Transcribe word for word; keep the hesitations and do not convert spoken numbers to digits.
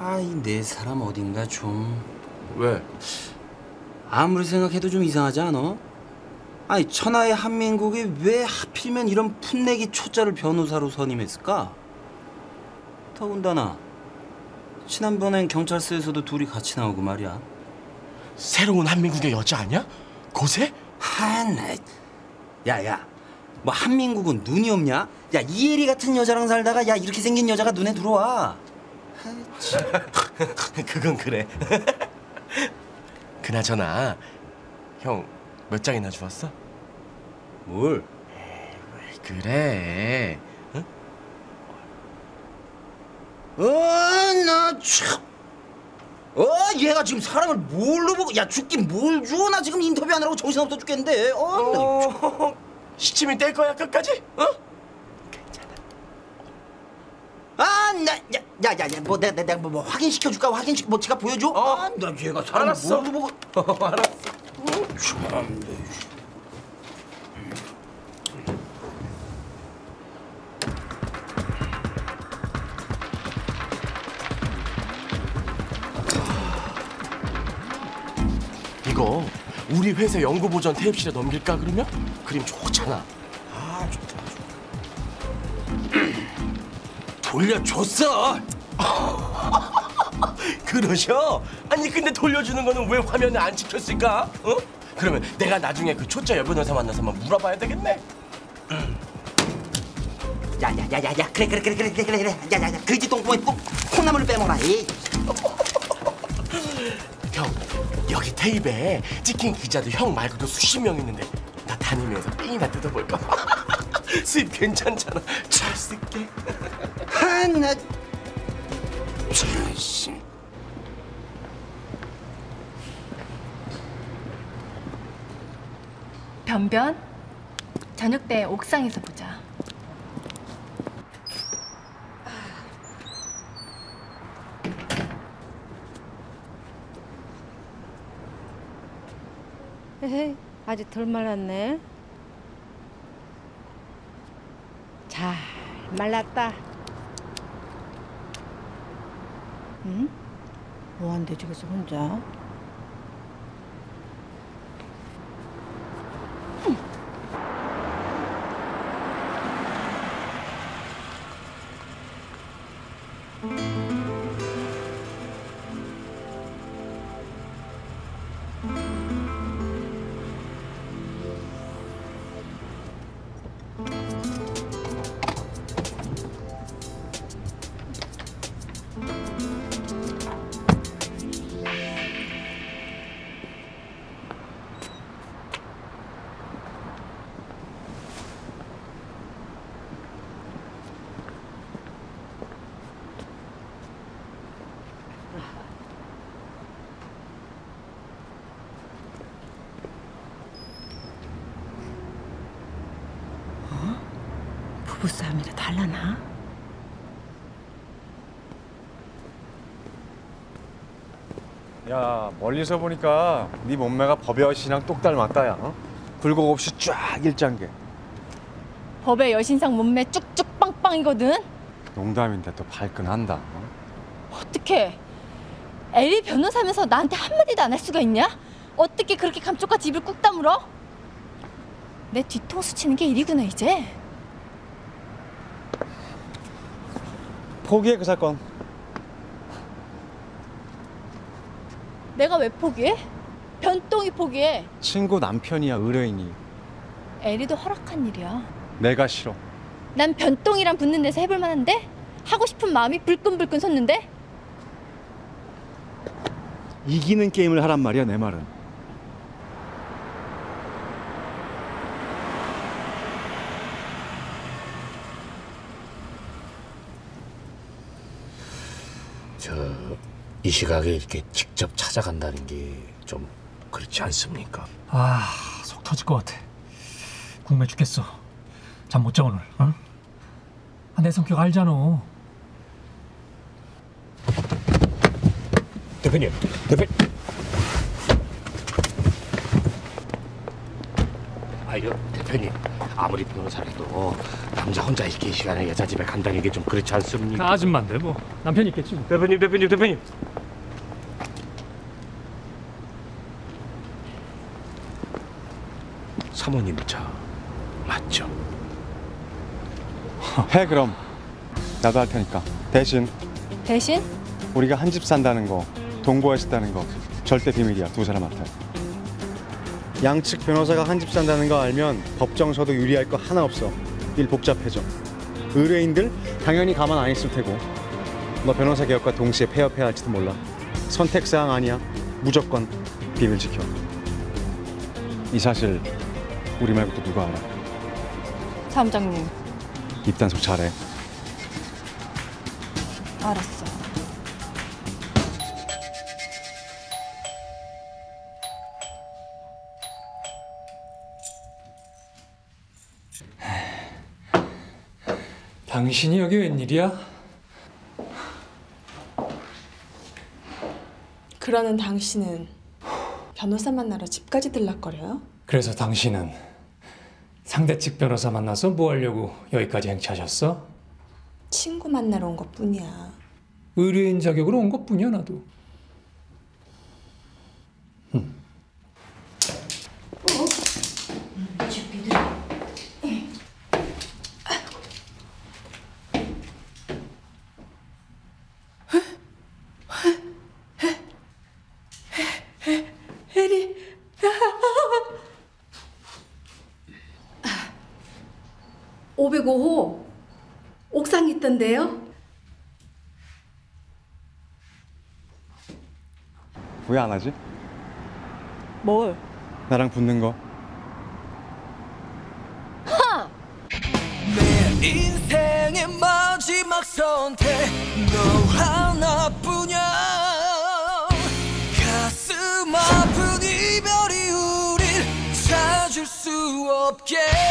아이 내 사람 어딘가 좀. 왜? 아무리 생각해도 좀 이상하지 않아? 아니 천하의 한민국이 왜 하필이면 이런 풋내기 초짜를 변호사로 선임했을까? 더군다나 지난번엔 경찰서에서도 둘이 같이 나오고 말이야. 새로운 한민국의 여자 아니야? 고세? 하나, 야야, 뭐 한민국은 눈이 없냐? 야 이혜리 같은 여자랑 살다가 야 이렇게 생긴 여자가 눈에 들어와. 그건 그래. 그나저나 형 몇 장이나 주웠어? 뭘? 에이, 그래. 응? 어, 나 참. 어, 얘가 지금 사람을 뭘로 보고? 야 죽긴 뭘 줘? 나 지금 인터뷰하느라고 정신없어 죽겠는데. 어, 어... 시침이 뗄 거야 끝까지? 어? 괜찮아. 아, 나, 야, 야, 야, 야, 뭐, 내가, 내가 뭐, 뭐 확인시켜 줄까? 확인시켜, 뭐, 제가 보여줘? 어. 아, 나 얘가 사람을 알았어. 뭘로 보고? 어, 알았어. 어, 참. 이거 우리 회사 연구 보전 테이프실에 넘길까 그러면? 그림 좋잖아. 아, 좋다, 좋다. 돌려줬어. 그러셔? 아니 근데 돌려주는 거는 왜 화면에 안 찍혔을까? 어? 그러면 내가 나중에 그 초짜 여변호사 만나서 한번 물어봐야 되겠네. 야야야야야, 그래 그래 그래 그래 그래 그래, 야야야, 그지 똥꼬에 꼭 콩나물을 빼먹어라. 이. 형 여기 테이프에 찍힌 기자도 형 말고도 수십 명 있는데 나 다니면서 삥이나 뜯어볼까? 수입 괜찮잖아. 잘 쓸게. 하나. 참. 변변? 저녁 때 옥상에서 보자. 에헤이, 아직 덜 말랐네. 잘 말랐다. 응? 뭐한대 저기서 혼자? 부부싸움이라 달라나? 야, 멀리서 보니까 네 몸매가 법의 여신이랑 똑 닮았다, 야. 어? 굴곡 없이 쫙 일장개. 법의 여신상 몸매 쭉쭉 빵빵이거든? 농담인데 또 발끈한다. 어? 어떡해. 엘리 변호사면서 나한테 한마디도 안 할 수가 있냐? 어떻게 그렇게 감쪽같이 입을 꾹 다물어? 내 뒤통수 치는 게 일이구나 이제. 포기해, 그 사건. 내가 왜 포기해? 변똥이 포기해. 친구 남편이야, 의뢰인이. 엘리도 허락한 일이야. 내가 싫어. 난 변똥이랑 붙는 데서 해볼 만한데? 하고 싶은 마음이 불끈불끈 솟는데? 이기는 게임을 하란 말이야, 내 말은. 저 이 시각에 이렇게 직접 찾아간다는 게 좀 그렇지 않습니까? 아, 속 터질 것 같아. 궁금해 죽겠어. 잠 못 자 오늘. 어? 아, 내 성격 알잖아. 대표님, 대표. 아, 아유 대표님, 아무리 변호사라도 남자 혼자 있기 시간에 여자 집에 간다는 게 좀 그렇지 않습니까? 다 아줌마인데 뭐 남편 있겠지 뭐. 대표님 대표님 대표님. 사모님 저 맞죠? 해 그럼. 나도 할 테니까. 대신 대신? 우리가 한 집 산다는 거, 동거했었다는 거 절대 비밀이야. 두 사람한테. 양측 변호사가 한 집 산다는 거 알면 법정서도 유리할 거 하나 없어. 일 복잡해져. 의뢰인들 당연히 가만 안 있을 테고. 너 변호사 개혁과 동시에 폐업해야 할지도 몰라. 선택사항 아니야. 무조건 비밀 지켜. 이 사실 우리 말고 또 누가 알아? 사무장님, 입단속 잘해. 알았어. 당신이 여기 웬일이야? 그러는 당신은 변호사 만나러 집까지 들락거려요? 그래서 당신은 상대 측 변호사 만나서 뭐 하려고 여기까지 행차하셨어? 친구 만나러 온 것뿐이야. 의뢰인 자격으로 온 것뿐이야 나도. 음. 혜리. 오백오 호 옥상 있던데요? 후회 안 하지? 뭘? 나랑 붙는 거. 내 인생의 마지막 선택 너 하나뿐이야. 가슴 아픈 이별이 우릴 찾을 수 없게